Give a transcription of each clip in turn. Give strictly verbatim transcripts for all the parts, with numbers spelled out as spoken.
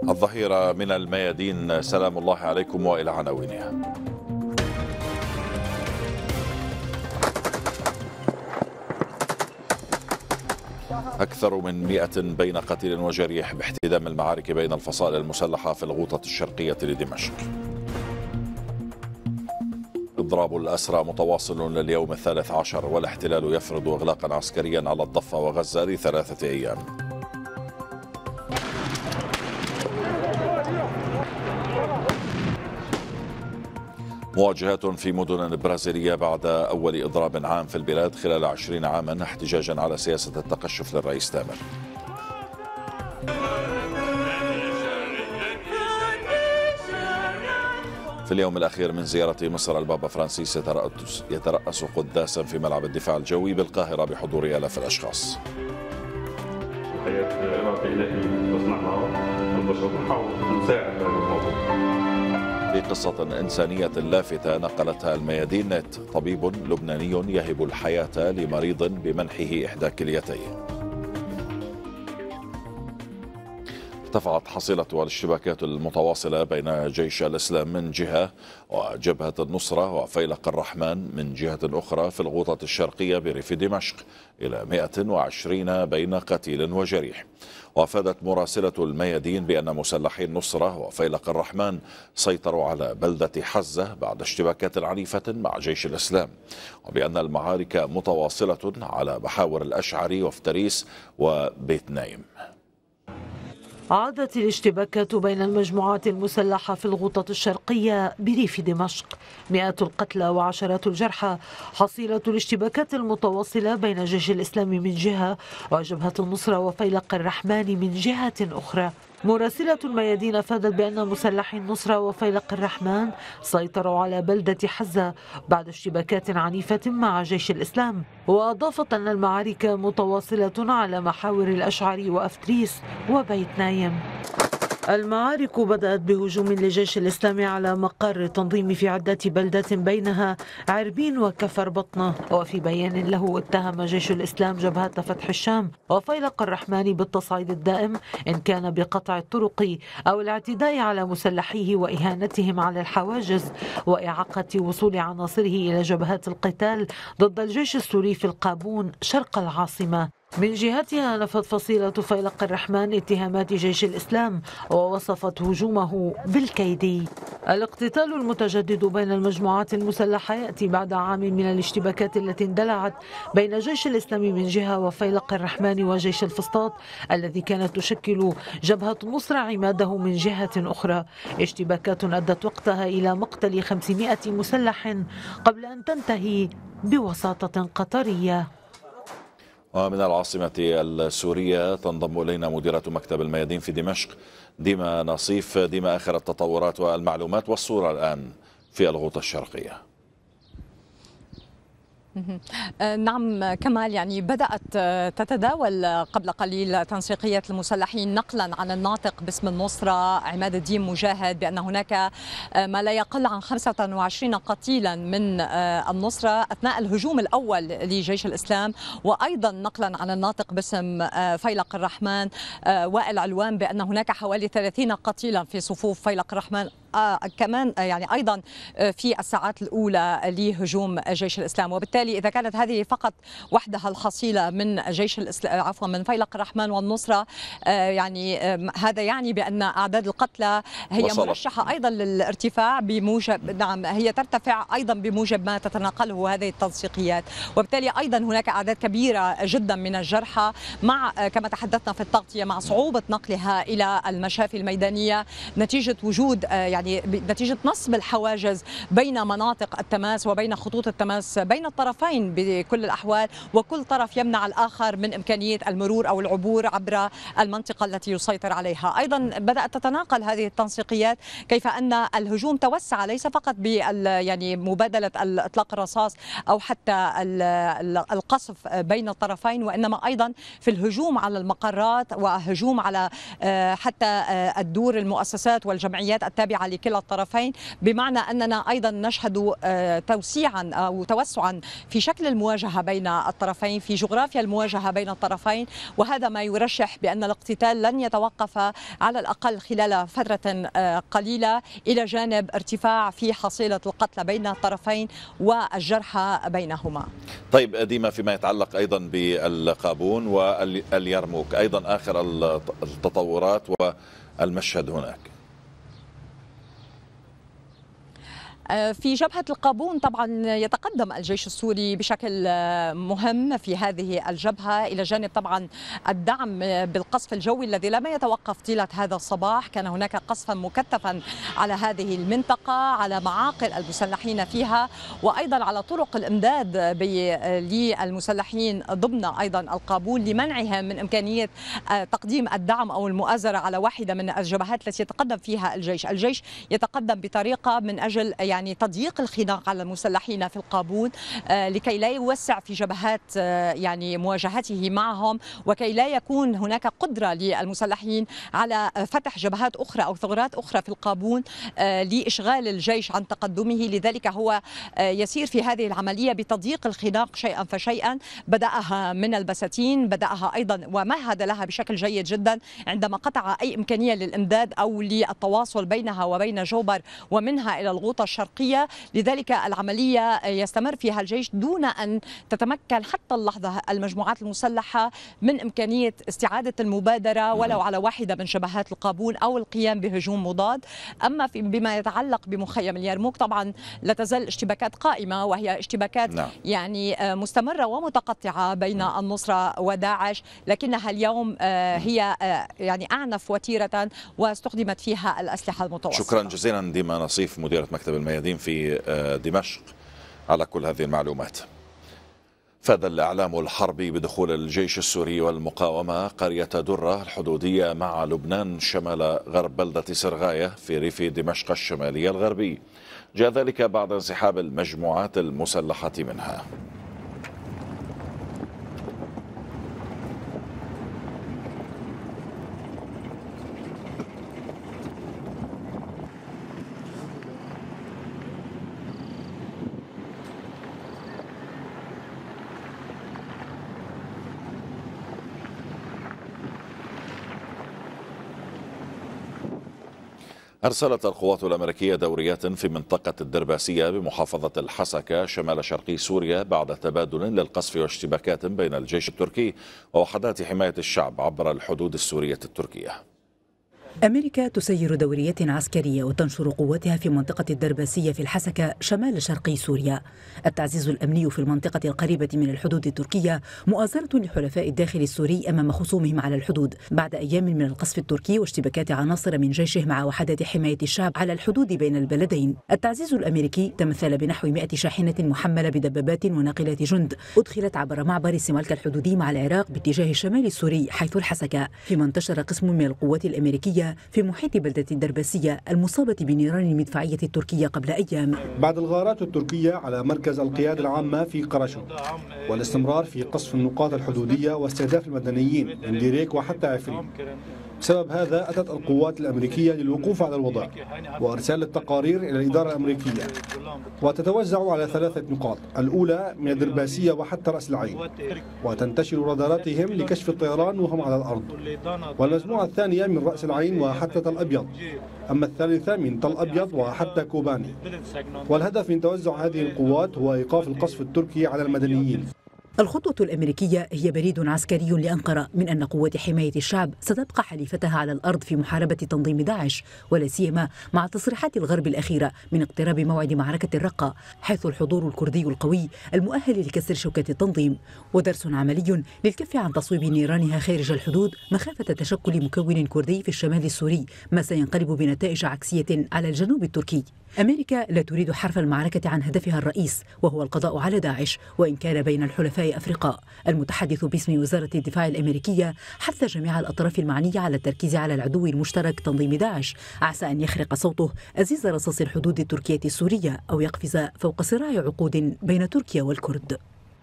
الظهيرة من الميادين، سلام الله عليكم وإلى عناوينها. أكثر من مئة بين قتيل وجريح باحتدام المعارك بين الفصائل المسلحة في الغوطة الشرقية لدمشق. إضراب الأسرى متواصل لليوم الثالث عشر، والاحتلال يفرض إغلاقا عسكريا على الضفة وغزة لثلاثة أيام. مواجهات في مدن برازيلية بعد أول إضراب عام في البلاد خلال عشرين عاما احتجاجا على سياسة التقشف للرئيس تامر. في اليوم الأخير من زيارة مصر، البابا فرانسيس يترأس, يترأس قداسا في ملعب الدفاع الجوي بالقاهرة بحضور آلاف الأشخاص. في قصة إنسانية لافتة نقلتها الميادين نت، طبيب لبناني يهب الحياة لمريض بمنحه إحدى كليتيه. ارتفعت حصيلة الاشتباكات المتواصلة بين جيش الإسلام من جهة وجبهة النصرة وفيلق الرحمن من جهة أخرى في الغوطة الشرقية بريف دمشق إلى مئة وعشرين بين قتيل وجريح. وافادت مراسلة الميادين بأن مسلحي النصرة وفيلق الرحمن سيطروا على بلدة حزة بعد اشتباكات عنيفة مع جيش الإسلام، وبأن المعارك متواصلة على محاور الأشعري وفتريس وبيت نايم. عادت الاشتباكات بين المجموعات المسلحة في الغوطة الشرقية بريف دمشق، مئات القتلى وعشرات الجرحى حصيلة الاشتباكات المتواصلة بين جيش الإسلام من جهة وجبهة النصرة وفيلق الرحمن من جهة أخرى. مراسلة الميادين أفادت بأن مسلحي النصرة وفيلق الرحمن سيطروا على بلدة حزة بعد اشتباكات عنيفة مع جيش الإسلام، وأضافت أن المعارك متواصلة على محاور الأشعري وأفتريس وبيت نايم. المعارك بدأت بهجوم لجيش الإسلام على مقر تنظيم في عدة بلدات بينها عربين وكفر بطنة. وفي بيان له اتهم جيش الإسلام جبهة فتح الشام وفيلق الرحمن بالتصعيد الدائم إن كان بقطع الطرق أو الاعتداء على مسلحيه وإهانتهم على الحواجز وإعاقة وصول عناصره إلى جبهات القتال ضد الجيش السوري في القابون شرق العاصمة. من جهتها نفت فصيلة فيلق الرحمن اتهامات جيش الإسلام ووصفت هجومه بالكيدي. الاقتتال المتجدد بين المجموعات المسلحة يأتي بعد عام من الاشتباكات التي اندلعت بين جيش الإسلام من جهة وفيلق الرحمن وجيش الفسطاط الذي كانت تشكل جبهة النصرة عماده من جهة أخرى، اشتباكات أدت وقتها إلى مقتل خمسمئة مسلح قبل أن تنتهي بوساطة قطرية. ومن العاصمة السورية تنضم إلينا مديرة مكتب الميادين في دمشق ديما نصيف. ديما، آخر التطورات والمعلومات والصورة الآن في الغوطة الشرقية. نعم كمال، يعني بدأت تتداول قبل قليل تنسيقية المسلحين نقلا عن الناطق باسم النصرة عماد الدين مجاهد بأن هناك ما لا يقل عن خمسة وعشرين قتيلا من النصرة أثناء الهجوم الأول لجيش الإسلام، وأيضا نقلا عن الناطق باسم فيلق الرحمن وائل علوان بأن هناك حوالي ثلاثين قتيلا في صفوف فيلق الرحمن. آه كمان يعني أيضا في الساعات الأولى لهجوم جيش الإسلام. وبالتالي إذا كانت هذه فقط وحدها الحصيلة من جيش الإسلام عفوا من فيلق الرحمن والنصرة، آه يعني آه هذا يعني بأن أعداد القتلى هي وصلت. مرشحة أيضا للارتفاع بموجب نعم هي ترتفع أيضا بموجب ما تتناقله هذه التنسيقيات. وبالتالي أيضا هناك أعداد كبيرة جدا من الجرحى مع آه كما تحدثنا في التغطية مع صعوبة نقلها إلى المشافي الميدانية نتيجة وجود آه يعني يعني نتيجة نصب الحواجز بين مناطق التماس وبين خطوط التماس بين الطرفين بكل الأحوال، وكل طرف يمنع الآخر من إمكانية المرور أو العبور عبر المنطقة التي يسيطر عليها. أيضا بدأت تتناقل هذه التنسيقيات كيف أن الهجوم توسع ليس فقط بال يعني مبادلة إطلاق الرصاص أو حتى القصف بين الطرفين، وإنما أيضا في الهجوم على المقرات وهجوم على حتى الدور المؤسسات والجمعيات التابعة لكلا الطرفين، بمعنى أننا أيضا نشهد توسيعا أو توسعا في شكل المواجهة بين الطرفين، في جغرافيا المواجهة بين الطرفين، وهذا ما يرشح بأن الاقتتال لن يتوقف على الأقل خلال فترة قليلة، إلى جانب ارتفاع في حصيلة القتلى بين الطرفين والجرحى بينهما. طيب ديما، فيما يتعلق أيضا بالقابون واليرموك، أيضا آخر التطورات والمشهد هناك. في جبهة القابون طبعا يتقدم الجيش السوري بشكل مهم في هذه الجبهة، إلى جانب طبعا الدعم بالقصف الجوي الذي لم يتوقف طيلة هذا الصباح. كان هناك قصفا مكثفا على هذه المنطقة، على معاقل المسلحين فيها، وأيضا على طرق الإمداد للمسلحين ضمن أيضا القابون، لمنعهم من إمكانية تقديم الدعم أو المؤازرة على واحدة من الجبهات التي يتقدم فيها الجيش. الجيش يتقدم بطريقة من أجل يعني يعني تضييق الخناق على المسلحين في القابون، لكي لا يوسع في جبهات يعني مواجهته معهم، وكي لا يكون هناك قدرة للمسلحين على فتح جبهات أخرى أو ثغرات أخرى في القابون لإشغال الجيش عن تقدمه. لذلك هو يسير في هذه العملية بتضييق الخناق شيئا فشيئا، بدأها من البساتين، بدأها أيضا ومهد لها بشكل جيد جدا عندما قطع أي إمكانية للإمداد أو للتواصل بينها وبين جوبر ومنها إلى الغوطة الشرقية. لذلك العملية يستمر فيها الجيش دون أن تتمكن حتى اللحظة المجموعات المسلحة من إمكانية استعادة المبادرة ولو على واحدة من شبهات القابون أو القيام بهجوم مضاد. أما في بما يتعلق بمخيم اليرموك طبعا لا تزال اشتباكات قائمة، وهي اشتباكات نعم. يعني مستمرة ومتقطعة بين النصرة وداعش، لكنها اليوم هي يعني أعنف وتيرة واستخدمت فيها الأسلحة المتوسطة. شكرا جزيلا ديما نصيف، مديرة مكتب الميادين في دمشق، على كل هذه المعلومات. فاد الإعلام الحربي بدخول الجيش السوري والمقاومة قرية درة الحدودية مع لبنان شمال غرب بلدة سرغاية في ريف دمشق الشمالي الغربي. جاء ذلك بعد انسحاب المجموعات المسلحة منها. أرسلت القوات الأمريكية دوريات في منطقة الدرباسية بمحافظة الحسكة شمال شرقي سوريا بعد تبادل للقصف واشتباكات بين الجيش التركي ووحدات حماية الشعب عبر الحدود السورية التركية. أمريكا تسير دوريات عسكرية وتنشر قواتها في منطقة الدرباسية في الحسكة شمال شرقي سوريا. التعزيز الأمني في المنطقة القريبة من الحدود التركية مؤازرة لحلفاء الداخل السوري أمام خصومهم على الحدود بعد أيام من القصف التركي واشتباكات عناصر من جيشه مع وحدات حماية الشعب على الحدود بين البلدين. التعزيز الأمريكي تمثل بنحو مئة شاحنة محملة بدبابات وناقلات جند أدخلت عبر معبر سمالكا الحدودي مع العراق باتجاه الشمال السوري حيث الحسكة، فيما انتشر قسم من القوات الأمريكية في محيط بلدة الدرباسية المصابة بنيران المدفعية التركية قبل أيام. بعد الغارات التركية على مركز القيادة العامة في قرشو والاستمرار في قصف النقاط الحدودية واستهداف المدنيين من ديريك وحتى عفرين، بسبب هذا أتت القوات الأمريكية للوقوف على الوضع وإرسال التقارير إلى الإدارة الأمريكية، وتتوزع على ثلاثة نقاط: الأولى من الدرباسية وحتى رأس العين، وتنتشر راداراتهم لكشف الطيران وهم على الأرض، والمجموعة الثانية من رأس العين وحتى تل أبيض، أما الثالثة من تل أبيض وحتى كوباني. والهدف من توزع هذه القوات هو إيقاف القصف التركي على المدنيين. الخطوة الأمريكية هي بريد عسكري لأنقرة من أن قوات حماية الشعب ستبقى حليفتها على الأرض في محاربة تنظيم داعش، ولا سيما مع تصريحات الغرب الأخيرة من اقتراب موعد معركة الرقة، حيث الحضور الكردي القوي المؤهل لكسر شوكة التنظيم، ودرس عملي للكف عن تصويب نيرانها خارج الحدود مخافة تشكل مكون كردي في الشمال السوري، ما سينقلب بنتائج عكسية على الجنوب التركي. أمريكا لا تريد حرف المعركة عن هدفها الرئيس وهو القضاء على داعش، وإن كان بين الحلفاء أفرقاء. المتحدث باسم وزارة الدفاع الأمريكية حث جميع الأطراف المعنية على التركيز على العدو المشترك تنظيم داعش، عسى أن يخرق صوته أزيز رصاص الحدود التركية السورية أو يقفز فوق صراع عقود بين تركيا والكرد.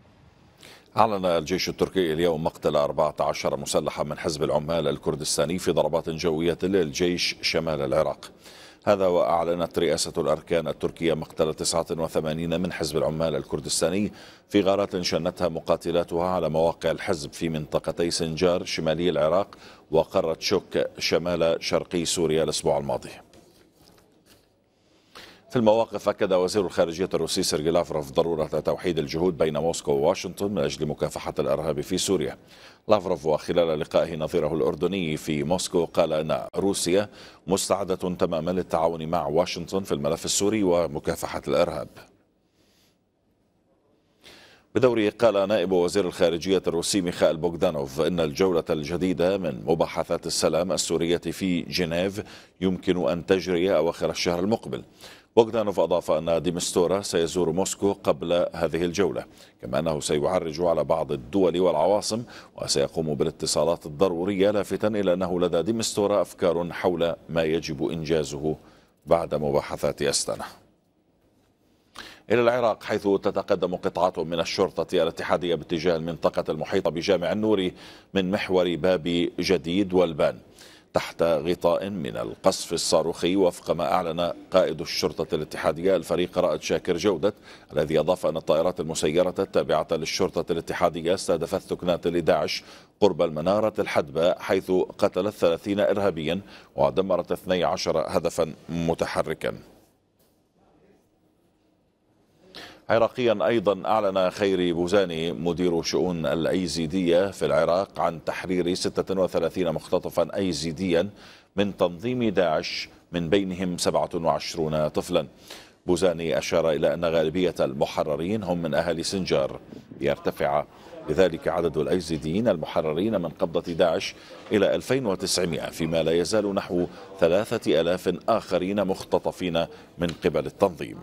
أعلن الجيش التركي اليوم مقتل أربعة عشر مسلحا من حزب العمال الكردستاني في ضربات جوية للجيش شمال العراق. هذا وأعلنت رئاسة الأركان التركية مقتل تسعة وثمانين من حزب العمال الكردستاني في غارات شنتها مقاتلاتها على مواقع الحزب في منطقتي سنجار شمالي العراق وقرة شوك شمال شرقي سوريا الأسبوع الماضي. في المواقف أكد وزير الخارجية الروسي سيرجي لافروف ضرورة توحيد الجهود بين موسكو وواشنطن من أجل مكافحة الإرهاب في سوريا. لافروف وخلال لقائه نظيره الأردني في موسكو قال أن روسيا مستعدة تماما للتعاون مع واشنطن في الملف السوري ومكافحة الإرهاب. بدوره قال نائب وزير الخارجية الروسي ميخائيل بوغدانوف إن الجولة الجديدة من مباحثات السلام السورية في جنيف يمكن أن تجري أواخر الشهر المقبل. بوغدانوف أضاف أن ديمستورا سيزور موسكو قبل هذه الجولة، كما أنه سيعرج على بعض الدول والعواصم وسيقوم بالاتصالات الضرورية، لافتا إلى أنه لدى ديمستورا أفكار حول ما يجب إنجازه بعد مباحثات أستانا. إلى العراق، حيث تتقدم قطعات من الشرطة الاتحادية باتجاه المنطقة المحيطة بجامع النور من محور باب جديد والبان تحت غطاء من القصف الصاروخي، وفق ما أعلن قائد الشرطة الاتحادية الفريق رائد شاكر جودة، الذي أضاف أن الطائرات المسيرة التابعة للشرطة الاتحادية استهدفت ثكنات لداعش قرب المنارة الحدباء، حيث قتلت ثلاثين إرهابيا ودمرت اثني عشر هدفا متحركا. عراقيا أيضا أعلن خيري بوزاني مدير شؤون الأيزيدية في العراق عن تحرير ستة وثلاثين مختطفا أيزيديا من تنظيم داعش، من بينهم سبعة وعشرين طفلا. بوزاني أشار إلى أن غالبية المحررين هم من أهل سنجار، يرتفع لذلك عدد الأيزيديين المحررين من قبضة داعش إلى ألفين وتسعمائة، فيما لا يزال نحو ثلاثة آلاف آخرين مختطفين من قبل التنظيم.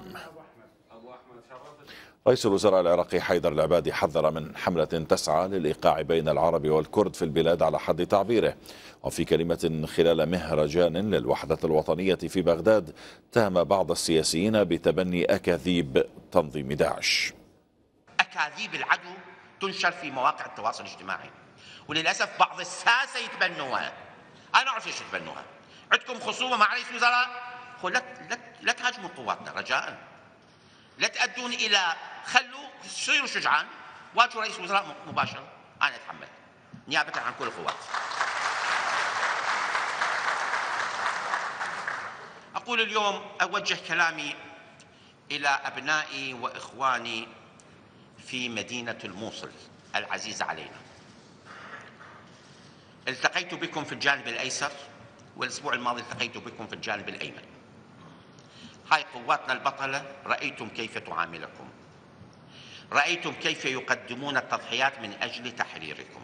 رئيس الوزراء العراقي حيدر العبادي حذر من حملة تسعى للإيقاع بين العرب والكرد في البلاد على حد تعبيره. وفي كلمة خلال مهرجان للوحدة الوطنية في بغداد، اتهم بعض السياسيين بتبني أكاذيب تنظيم داعش. أكاذيب العدو تنشر في مواقع التواصل الاجتماعي، وللأسف بعض الساسة يتبنوها. أنا أعرف ليش يتبنوها. عندكم خصومة مع رئيس الوزراء، لا لا تهاجموا قواتنا رجاء، لا تأدون إلى، خلوا صيروا شجعان، واجهوا رئيس الوزراء مباشرة، أنا أتحمل نيابة عن كل القوات. أقول اليوم أوجه كلامي إلى أبنائي وإخواني في مدينة الموصل العزيزة علينا. التقيت بكم في الجانب الأيسر، والأسبوع الماضي التقيت بكم في الجانب الأيمن. هاي قواتنا البطلة، رأيتم كيف تعاملكم، رأيتم كيف يقدمون التضحيات من أجل تحريركم.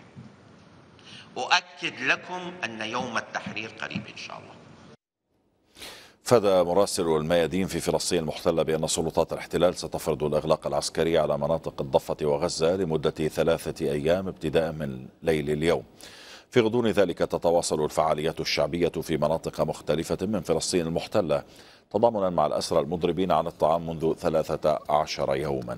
أؤكد لكم أن يوم التحرير قريب إن شاء الله. فاد مراسل الميادين في فلسطين المحتلة بأن سلطات الاحتلال ستفرض الإغلاق العسكري على مناطق الضفة وغزة لمدة ثلاثة أيام ابتداء من ليل اليوم. في غضون ذلك تتواصل الفعاليات الشعبية في مناطق مختلفة من فلسطين المحتلة، تضامنا مع الأسرى المضربين عن الطعام منذ ثلاثة عشر يوما.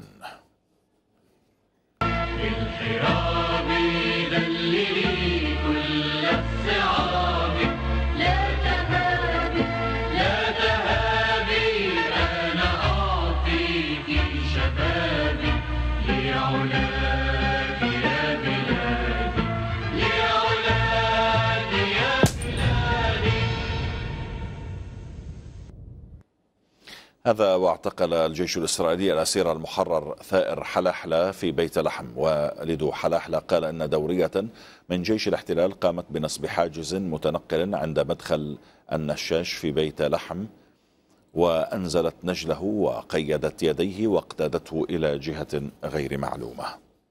هذا واعتقل الجيش الإسرائيلي الأسير المحرر ثائر حلاحلة في بيت لحم. والد حلاحلة قال أن دورية من جيش الاحتلال قامت بنصب حاجز متنقل عند مدخل النشاش في بيت لحم، وأنزلت نجله وقيدت يديه واقتادته إلى جهة غير معلومة.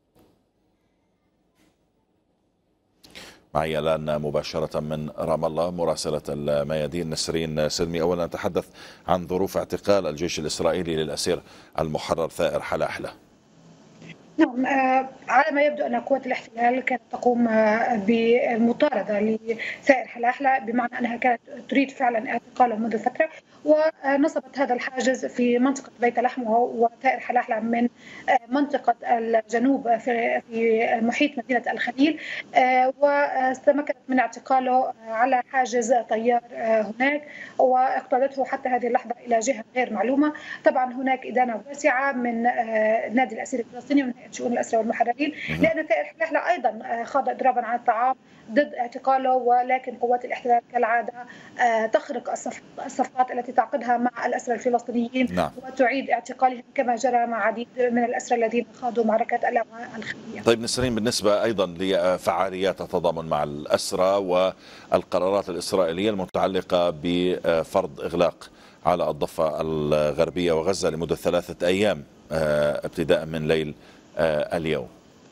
معي الآن مباشرة من رام الله مراسلة الميادين نسرين سلمي. أولا نتحدث عن ظروف اعتقال الجيش الإسرائيلي للأسير المحرر ثائر حلاحلة. نعم، على ما يبدو أن قوات الاحتلال كانت تقوم بالمطاردة لثائر حلاحلة، بمعنى أنها كانت تريد فعلا اعتقاله منذ فترة، ونصبت هذا الحاجز في منطقة بيت لحم وثائر حلاحلة من منطقة الجنوب في محيط مدينة الخليل، واستمكنت من اعتقاله على حاجز طيار هناك، واقتادته حتى هذه اللحظة إلى جهة غير معلومة. طبعا هناك إدانة واسعة من نادي الأسير الفلسطيني ومن هيئة شؤون الأسرى والمحررين، لأن ثائر حلاحلة أيضا خاض إضرابا عن الطعام ضد اعتقاله، ولكن قوات الاحتلال كالعادة تخرق الصفقات التي تعقدها مع الأسرى الفلسطينيين. نعم. وتعيد اعتقالهم كما جرى مع عديد من الأسرى الذين خاضوا معركة الأعوام الخلية. طيب نسرين، بالنسبة أيضا لفعاليات التضامن مع الأسرى والقرارات الإسرائيلية المتعلقة بفرض إغلاق على الضفة الغربية وغزة لمدة ثلاثة أيام ابتداء من ليل اليوم،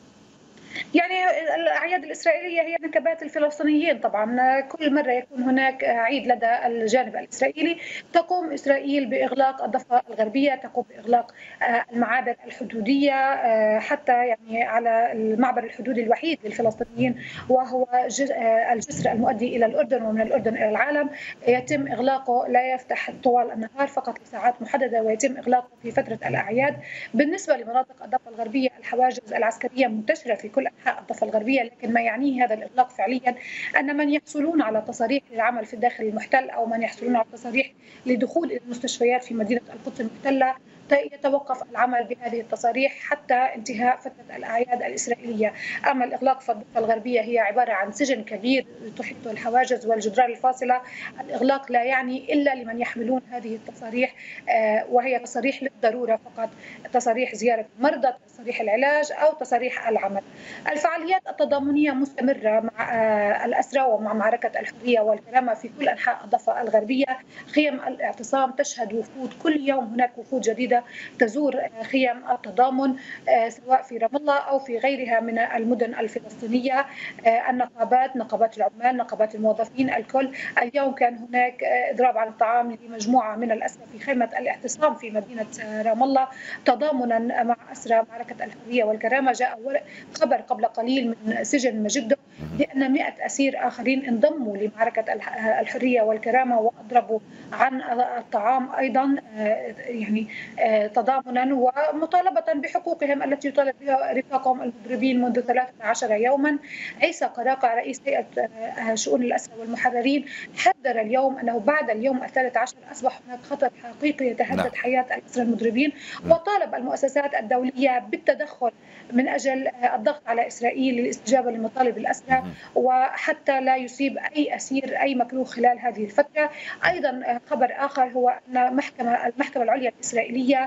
يعني الأعياد الإسرائيلية هي نكبات الفلسطينيين. طبعا كل مرة يكون هناك عيد لدى الجانب الإسرائيلي تقوم إسرائيل بإغلاق الضفة الغربية، تقوم بإغلاق المعابر الحدودية، حتى يعني على المعبر الحدودي الوحيد للفلسطينيين وهو الجسر المؤدي إلى الأردن ومن الأردن إلى العالم، يتم إغلاقه، لا يفتح طوال النهار، فقط لساعات محددة، ويتم إغلاقه في فترة الأعياد. بالنسبة لمناطق الضفة الغربية الحواجز العسكرية منتشرة في كل أنحاء الضفة الغربية، لكن ما يعنيه هذا الإغلاق فعليا أن من يحصلون على تصاريح للعمل في الداخل المحتل أو من يحصلون على تصاريح لدخول المستشفيات في مدينة القدس المحتلة يتوقف العمل بهذه التصاريح حتى انتهاء فترة الأعياد الإسرائيلية. أما الإغلاق في الضفة الغربية هي عبارة عن سجن كبير تحيطه الحواجز والجدران الفاصلة. الإغلاق لا يعني إلا لمن يحملون هذه التصاريح، وهي تصاريح للضرورة فقط، تصاريح زيارة المرضى، تصاريح العلاج أو تصاريح العمل. الفعاليات التضامنية مستمرة مع الأسرى ومع معركة الحرية والكرامة في كل أنحاء الضفة الغربية. خيم الاعتصام تشهد وفود، كل يوم هناك وفود جديدة تزور خيم التضامن سواء في رام الله أو في غيرها من المدن الفلسطينية. النقابات، نقابات العمال، نقابات الموظفين، الكل. اليوم كان هناك إضراب عن الطعام لمجموعة من الأسرى في خيمة الاعتصام في مدينة رام الله تضامنا مع أسرى معركة الحرية والكرامة. جاء خبر قبل قليل من سجن مجدو بأن مئة أسير آخرين انضموا لمعركة الحرية والكرامة وأضربوا عن الطعام أيضا، يعني تضامنا ومطالبة بحقوقهم التي يطالب بها رفاقهم المضربين منذ ثلاثة عشر يوما. عيسى قراقع رئيس هيئة شؤون الأسرى والمحررين حذر اليوم أنه بعد اليوم الثالث عشر أصبح هناك خطر حقيقي يتهدد نعم. حياة الأسرى المضربين، وطالب المؤسسات الدولية بالتدخل من أجل الضغط على إسرائيل للاستجابة لمطالب الأسرى، وحتى لا يصيب أي أسير أي مكروه خلال هذه الفترة. أيضا خبر آخر هو أن محكمة المحكمة العليا الإسرائيلية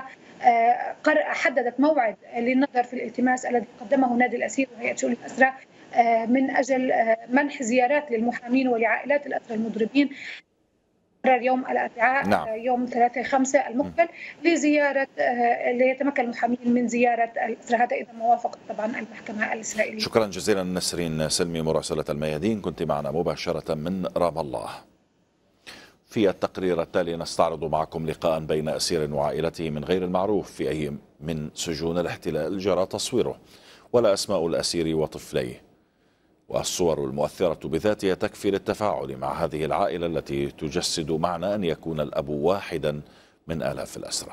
حددت موعد للنظر في الالتماس الذي قدمه نادي الأسير وهيئة شؤون الأسرى من أجل منح زيارات للمحامين ولعائلات الأسرى المضربين يوم الأربعاء نعم. يوم ثلاثة خمسة المقبل لزيارة ليتمكن المحامين من زيارة الأسرى، هذا إذا ما وافقت طبعا المحكمة الإسرائيلية. شكرا جزيلا نسرين سلمي مراسلة الميادين، كنت معنا مباشرة من رام الله. في التقرير التالي نستعرض معكم لقاء بين أسير وعائلته من غير المعروف في أي من سجون الاحتلال جرى تصويره، ولا أسماء الأسير وطفليه، والصور المؤثرة بذاتها تكفي للتفاعل مع هذه العائلة التي تجسد معنى أن يكون الأب واحدا من آلاف الأسرى.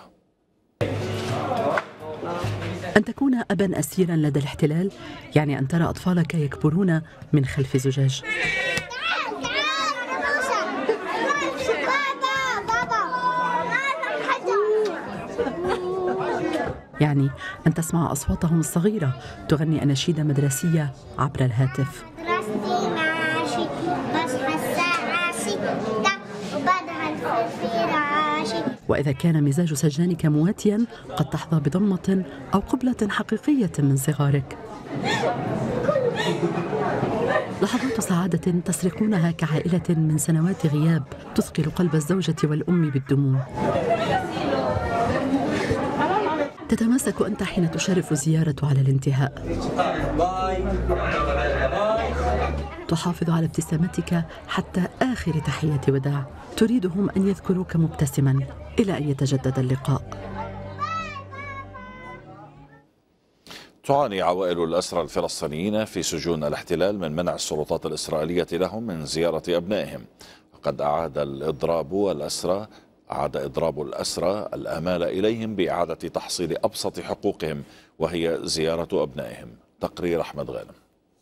أن تكون أبا أسيرا لدى الاحتلال يعني أن ترى أطفالك يكبرون من خلف زجاج، يعني أن تسمع أصواتهم الصغيرة تغني أناشيد مدرسية عبر الهاتف. وإذا كان مزاج سجانك مواتيا قد تحظى بضمة أو قبلة حقيقية من صغارك. لحظات سعادة تسرقونها كعائلة من سنوات غياب تثقل قلب الزوجة والأم بالدموع. تتماسك أنت حين تشرف الزيارة على الانتهاء، تحافظ على ابتسامتك حتى آخر تحية وداع، تريدهم أن يذكروك مبتسما إلى أن يتجدد اللقاء. تعاني عوائل الأسرى الفلسطينيين في سجون الاحتلال من منع السلطات الإسرائيلية لهم من زيارة أبنائهم. وقد أعاد الإضراب الأسرى أعاد إضراب الأسرى الآمال إليهم بإعادة تحصيل أبسط حقوقهم وهي زيارة أبنائهم. تقرير أحمد غانم.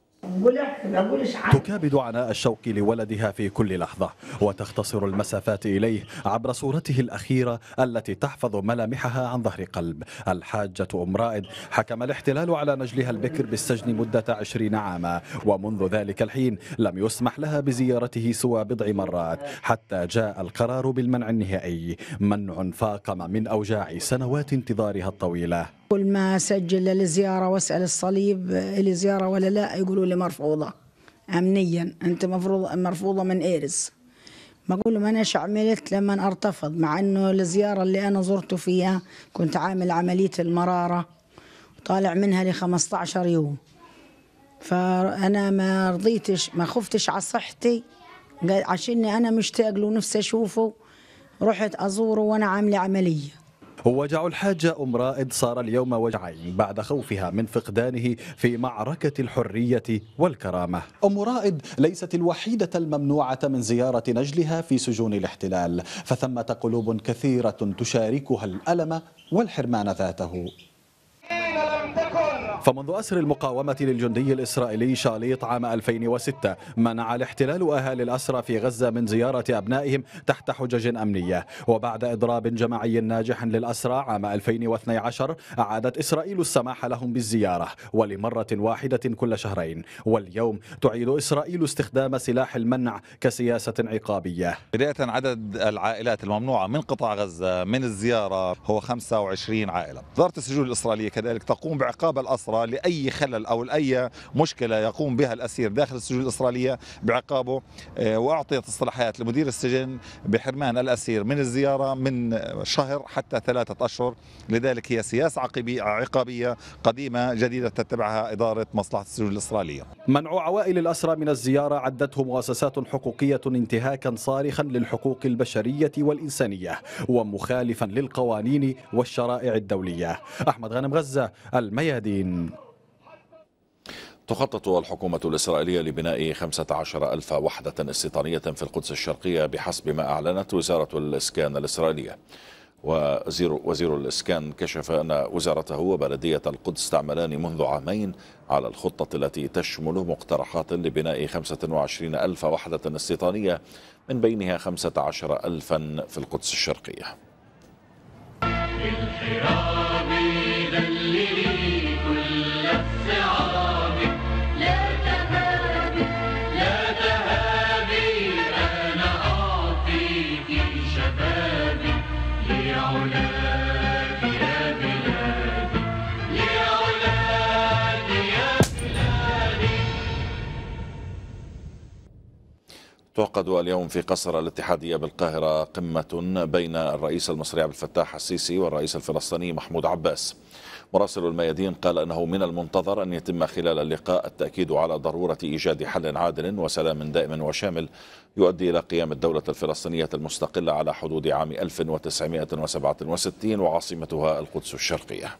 تكابد عناء الشوق لولدها في كل لحظة وتختصر المسافات إليه عبر صورته الأخيرة التي تحفظ ملامحها عن ظهر قلب. الحاجة أم رائد حكم الاحتلال على نجلها البكر بالسجن مدة عشرين عاما، ومنذ ذلك الحين لم يسمح لها بزيارته سوى بضع مرات حتى جاء القرار بالمنع النهائي، منع فاقم من أوجاع سنوات انتظارها الطويلة. كل ما سجل للزيارة واسأل الصليب إلي زيارة ولا لا، يقولوا لي مرفوضة أمنيا، أنت مفروض مرفوضة من إيرز. بقول لهم أنا شو عملت لما أرتفض، مع أنه الزيارة اللي أنا زرته فيها كنت عامل عملية المرارة طالع منها ل خمسة عشر يوم، فأنا ما رضيتش ما خفتش على صحتي عشاني أنا مشتاق له نفسي أشوفه، رحت أزوره وأنا عاملة عملية. وجع الحاجة أم رائد صار اليوم وجعين بعد خوفها من فقدانه في معركة الحرية والكرامة. أم رائد ليست الوحيدة الممنوعة من زيارة نجلها في سجون الاحتلال، فثمة قلوب كثيرة تشاركها الألم والحرمان ذاته. فمنذ أسر المقاومة للجندي الإسرائيلي شاليط عام ألفين وستة منع الاحتلال أهالي الأسرى في غزة من زيارة أبنائهم تحت حجج أمنية، وبعد إضراب جماعي ناجح للأسرى عام ألفين واثني عشر أعادت إسرائيل السماح لهم بالزيارة ولمرة واحدة كل شهرين، واليوم تعيد إسرائيل استخدام سلاح المنع كسياسة عقابية. بداية عدد العائلات الممنوعة من قطاع غزة من الزيارة هو خمسة وعشرين عائلة. وزارة السجون الإسرائيلية كذلك تقوم بعقاب الأسرى لأي خلل أو لأي مشكلة يقوم بها الأسير داخل السجون الإسرائيلية بعقابه، وأعطيت الصلاحيات لمدير السجن بحرمان الأسير من الزيارة من شهر حتى ثلاثة أشهر. لذلك هي سياسة عقابية قديمة جديدة تتبعها إدارة مصلحة السجون الإسرائيلية. منع عوائل الأسرى من الزيارة عدته مؤسسات حقوقية انتهاكا صارخا للحقوق البشرية والإنسانية ومخالفا للقوانين والشرائع الدولية. أحمد غانم، غزة، الميادين. تخطط الحكومة الإسرائيلية لبناء خمسة عشر ألف وحدة استيطانية في القدس الشرقية بحسب ما أعلنت وزارة الإسكان الإسرائيلية. وزير وزير الإسكان كشف أن وزارته وبلدية القدس تعملان منذ عامين على الخطة التي تشمل مقترحات لبناء خمسة وعشرين ألف وحدة استيطانية من بينها خمسة عشر ألفا في القدس الشرقية. تعقد اليوم في قصر الاتحادية بالقاهرة قمة بين الرئيس المصري عبد الفتاح السيسي والرئيس الفلسطيني محمود عباس. مراسل الميادين قال أنه من المنتظر أن يتم خلال اللقاء التأكيد على ضرورة إيجاد حل عادل وسلام دائم وشامل يؤدي إلى قيام الدولة الفلسطينية المستقلة على حدود عام ألف وتسعمائة وسبعة وستين وعاصمتها القدس الشرقية.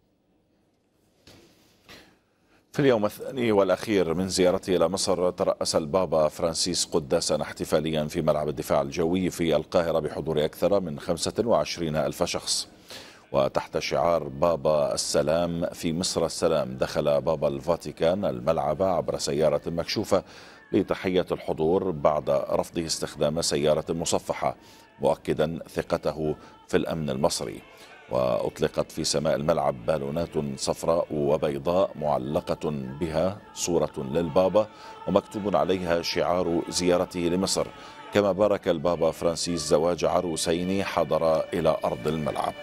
في اليوم الثاني والأخير من زيارته إلى مصر ترأس البابا فرانسيس قداسا احتفاليا في ملعب الدفاع الجوي في القاهرة بحضور أكثر من خمسة وعشرين ألف شخص. وتحت شعار بابا السلام في مصر السلام دخل بابا الفاتيكان الملعب عبر سيارة مكشوفة لتحية الحضور بعد رفضه استخدام سيارة مصفحة، مؤكدا ثقته في الأمن المصري. وأطلقت في سماء الملعب بالونات صفراء وبيضاء معلقة بها صورة للبابا ومكتوب عليها شعار زيارته لمصر، كما بارك البابا فرانسيس زواج عروسين حضر إلى أرض الملعب.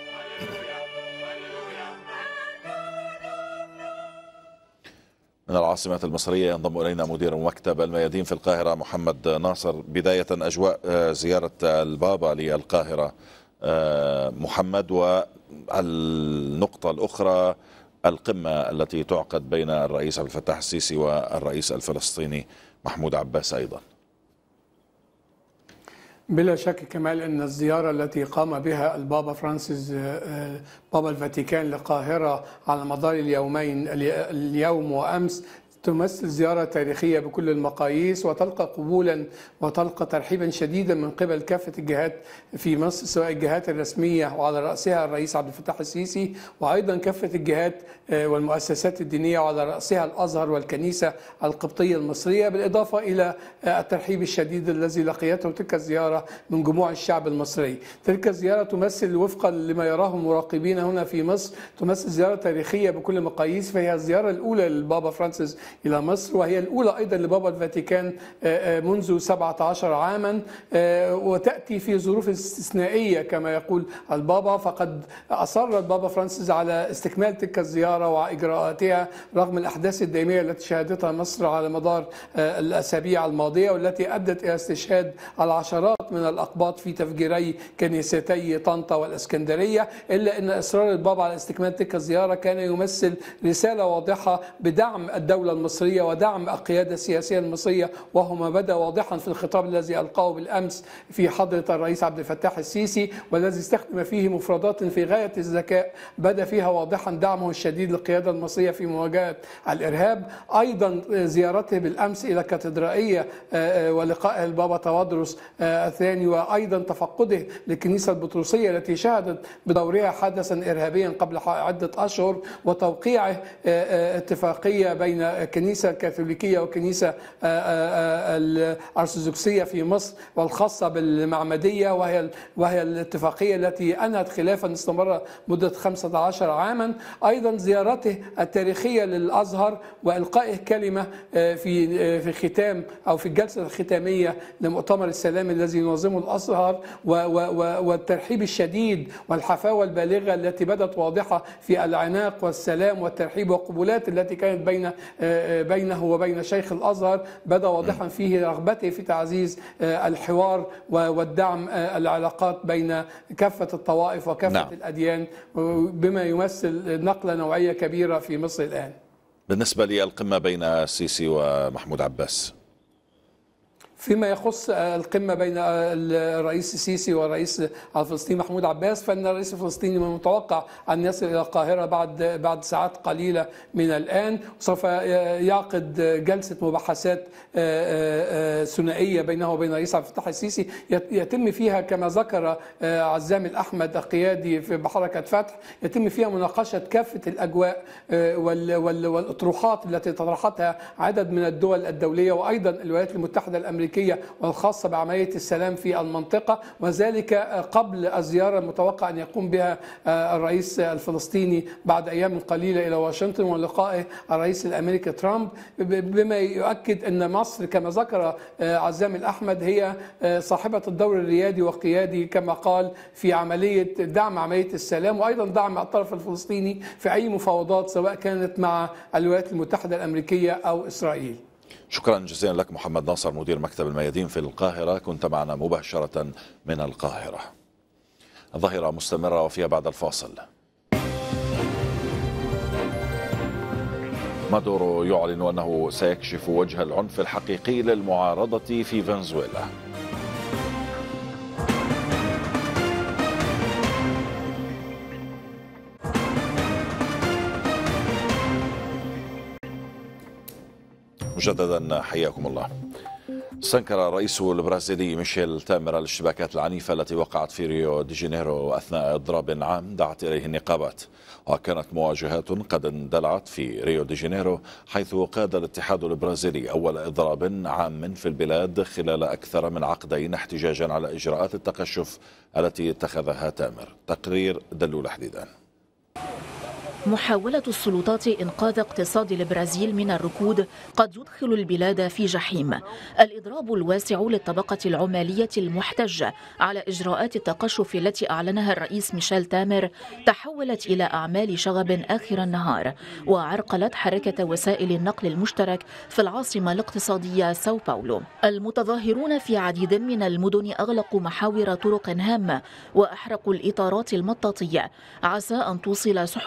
من العاصمة المصرية ينضم إلينا مدير مكتب الميادين في القاهرة محمد ناصر. بداية أجواء زيارة البابا للقاهرة محمد، والنقطة الأخرى القمة التي تعقد بين الرئيس عبد الفتاح السيسي والرئيس الفلسطيني محمود عباس أيضا. بلا شك كمال أن الزيارة التي قام بها البابا فرانسيس بابا الفاتيكان للقاهرة على مدار اليومين اليوم وأمس تمثل زيارة تاريخية بكل المقاييس، وتلقى قبولا وتلقى ترحيبا شديدا من قبل كافة الجهات في مصر، سواء الجهات الرسمية وعلى رأسها الرئيس عبد الفتاح السيسي، وأيضا كافة الجهات والمؤسسات الدينية وعلى رأسها الأزهر والكنيسة القبطية المصرية، بالإضافة إلى الترحيب الشديد الذي لقيته تلك الزيارة من جموع الشعب المصري. تلك الزيارة تمثل وفقا لما يراه المراقبين هنا في مصر تمثل زيارة تاريخية بكل المقاييس، فهي الزيارة الأولى للبابا فرانسيس إلى مصر، وهي الأولى أيضا لبابا الفاتيكان منذ سبعة عشر عاما، وتأتي في ظروف استثنائية كما يقول البابا. فقد أصر البابا فرانسيس على استكمال تلك الزيارة وإجراءاتها رغم الأحداث الدائمية التي شهدتها مصر على مدار الأسابيع الماضية، والتي أدت إلى استشهاد العشرات من الأقباط في تفجيري كنيستي طنطا والإسكندرية. إلا أن إصرار البابا على استكمال تلك الزيارة كان يمثل رسالة واضحة بدعم الدولة المصرية ودعم القيادة السياسية المصرية، وهو ما بدا واضحا في الخطاب الذي ألقاه بالأمس في حضرة الرئيس عبد الفتاح السيسي، والذي استخدم فيه مفردات في غاية الذكاء بدا فيها واضحا دعمه الشديد للقيادة المصرية في مواجهة الإرهاب. أيضا زيارته بالأمس إلى الكاتدرائية ولقاء البابا توادرس الثاني، وأيضا تفقده للكنيسة البطرسية التي شهدت بدورها حدثا إرهابيا قبل عدة أشهر، وتوقيعه اتفاقية بين الكنيسة الكاثوليكية والكنيسة الأرثوذكسية في مصر والخاصة بالمعمدية، وهي وهي الاتفاقية التي أنهت خلافا استمر مدة خمسة عشر عاما. أيضا زيارته التاريخية للأزهر وإلقائه كلمة في في ختام أو في الجلسة الختامية لمؤتمر السلام الذي ينظمه الأزهر، والترحيب الشديد والحفاوة البالغة التي بدت واضحة في العناق والسلام والترحيب والقبولات التي كانت بين بينه وبين شيخ الأزهر، بدا واضحا فيه رغبته في تعزيز الحوار والدعم العلاقات بين كافة الطوائف وكافة نعم. الأديان، بما يمثل نقلة نوعية كبيرة في مصر الآن. بالنسبة للقمة بين السيسي ومحمود عباس، فيما يخص القمة بين الرئيس السيسي والرئيس الفلسطيني محمود عباس، فإن الرئيس الفلسطيني من المتوقع أن يصل إلى القاهرة بعد بعد ساعات قليلة من الآن، وسوف يعقد جلسة مباحثات ثنائية بينه وبين الرئيس عبد الفتاح السيسي، يتم فيها كما ذكر عزام الأحمد القيادي في حركة فتح، يتم فيها مناقشة كافة الأجواء والأطروحات التي طرحتها عدد من الدول الدولية وأيضا الولايات المتحدة الأمريكية والخاصة بعملية السلام في المنطقة، وذلك قبل الزيارة المتوقع أن يقوم بها الرئيس الفلسطيني بعد أيام قليلة إلى واشنطن ولقائه الرئيس الأمريكي ترامب، بما يؤكد أن مصر كما ذكر عزام الأحمد هي صاحبة الدور الريادي والقيادي كما قال في عملية دعم عملية السلام، وأيضا دعم الطرف الفلسطيني في أي مفاوضات سواء كانت مع الولايات المتحدة الأمريكية أو إسرائيل. شكرا جزيلا لك محمد ناصر مدير مكتب الميادين في القاهرة، كنت معنا مباشرة من القاهرة. الظاهرة مستمرة وفيها بعد الفاصل. مادورو يعلن أنه سيكشف وجه العنف الحقيقي للمعارضة في فنزويلا. مجددا حياكم الله. استنكر الرئيس البرازيلي ميشيل تامر الاشتباكات العنيفة التي وقعت في ريو دي جانيرو أثناء إضراب عام دعت إليه النقابات، وكانت مواجهات قد اندلعت في ريو دي جانيرو حيث قاد الاتحاد البرازيلي أول إضراب عام في البلاد خلال أكثر من عقدين احتجاجا على إجراءات التقشف التي اتخذها تامر. تقرير دلول حديدان. محاولة السلطات إنقاذ اقتصاد البرازيل من الركود قد يدخل البلاد في جحيم. الإضراب الواسع للطبقة العمالية المحتجة على إجراءات التقشف التي أعلنها الرئيس ميشيل تامر تحولت إلى أعمال شغب آخر النهار، وعرقلت حركة وسائل النقل المشترك في العاصمة الاقتصادية ساو باولو. المتظاهرون في عديد من المدن أغلقوا محاور طرق هامة وأحرقوا الإطارات المطاطية، عسى أن توصل سحب الدخان